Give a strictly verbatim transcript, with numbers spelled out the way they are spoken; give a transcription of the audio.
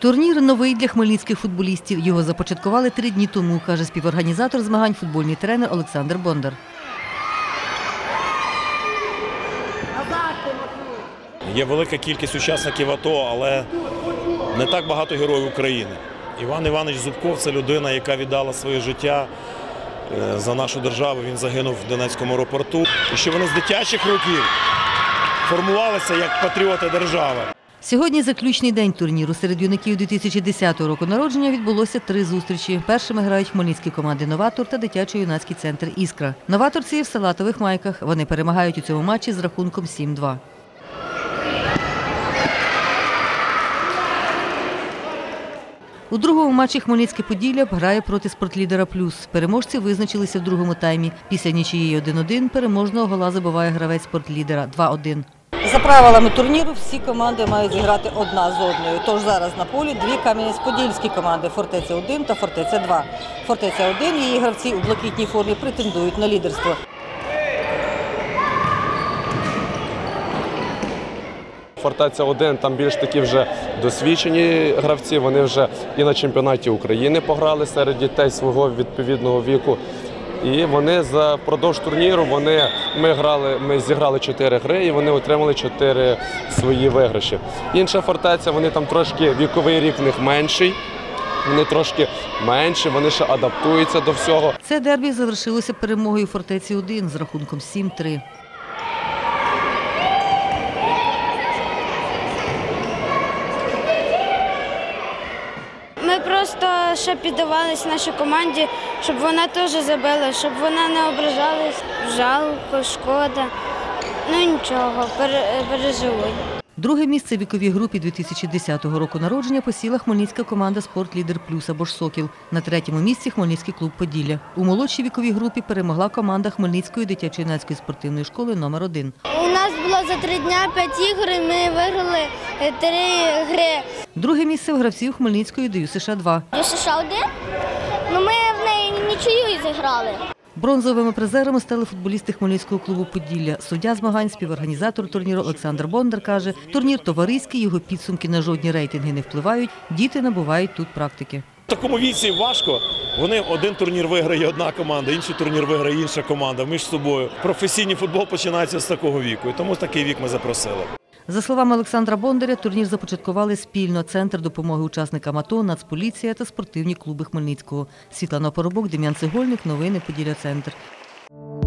Турнір новий для хмельницьких футболістів. Його започаткували три дні тому, каже співорганізатор змагань футбольний тренер Олександр Бондар. Є велика кількість учасників АТО, але не так багато героїв України. Іван Іванович Зубков – це людина, яка віддала своє життя за нашу державу. Він загинув в Донецькому аеропорту. І що вони з дитячих років формувалися як патріоти держави. Сьогодні заключний день турніру. Серед юнаків дві тисячі десятого року народження відбулося три зустрічі. Першими грають хмельницькі команди «Новатор» та дитячо-юнацький центр «Іскра». Новаторці в салатових майках. Вони перемагають у цьому матчі з рахунком сім-два. У другому матчі Хмельницьке Поділля грає проти спортлідера «Плюс». Переможці визначилися в другому таймі. Після нічиєї один-один переможного гола забиває гравець спортлідера два-один. За правилами турніру всі команди мають зіграти одна з одною. Тож зараз на полі дві кам'янець-подільські команди – «Фортеця один» та «Фортеця два». «Фортеця один» і її гравці у блакитній формі претендують на лідерство. «Фортеця один» там більш такі вже досвідчені гравці, вони вже і на чемпіонаті України пограли серед дітей свого відповідного віку. І вони за продовж турніру, вони, ми, грали, ми зіграли чотири гри і вони отримали чотири свої виграші. Інша «Фортеця», вони там трошки, віковий рік в них менший, вони трошки менші, вони ще адаптуються до всього. Це дербі завершилося перемогою «Фортеці один» з рахунком сім-три. Ми просто ще піддавалися нашій команді, щоб вона теж забила, щоб вона не ображалась. Жалко, шкода. Ну нічого, пережили. Друге місце в віковій групі дві тисячі десятого року народження посіла хмельницька команда «Спортлідер Плюс» або ж «Сокіл». На третьому місці Хмельницький клуб «Поділля». У молодшій віковій групі перемогла команда Хмельницької дитячо-юнацької спортивної школи номер один. У нас було за три дня п'ять ігор, і ми виграли три гри. Друге місце в гравців Хмельницької ДЮ США два. ДЮ США один? Ну ми в неї нічию зіграли. Бронзовими призерами стали футболісти Хмельницького клубу «Поділля». Суддя змагань, співорганізатор турніру Олександр Бондар каже, турнір товариський, його підсумки на жодні рейтинги не впливають, діти набувають тут практики. В такому віці важко. Вони один турнір виграє одна команда, інший турнір виграє інша команда між собою. Професійний футбол починається з такого віку, і тому такий вік ми запросили. За словами Олександра Бондаря, турнір започаткували спільно Центр допомоги учасникам АТО, Нацполіція та спортивні клуби Хмельницького. Світлана Поробок, Дем'ян Цегольник, новини Поділля Центр.